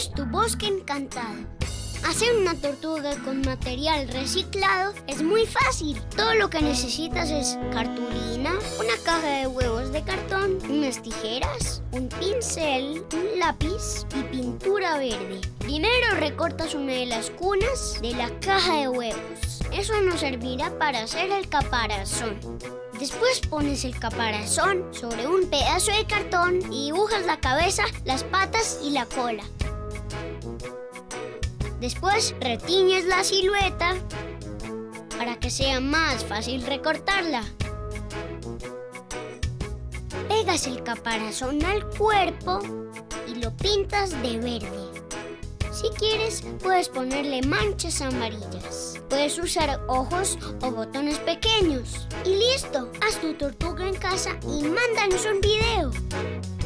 es tu bosque encantado. Hacer una tortuga con material reciclado es muy fácil. Todo lo que necesitas es cartulina, una caja de huevos de cartón, unas tijeras, un pincel, un lápiz y pintura verde. Primero recortas una de las cunas de la caja de huevos. Eso nos servirá para hacer el caparazón. Después pones el caparazón sobre un pedazo de cartón y dibujas la cabeza, las patas y la cola. Después retiñes la silueta para que sea más fácil recortarla. Pegas el caparazón al cuerpo y lo pintas de verde. Si quieres, puedes ponerle manchas amarillas. Puedes usar ojos o botones pequeños. Y listo, haz tu tortuga en casa y mándanos un video.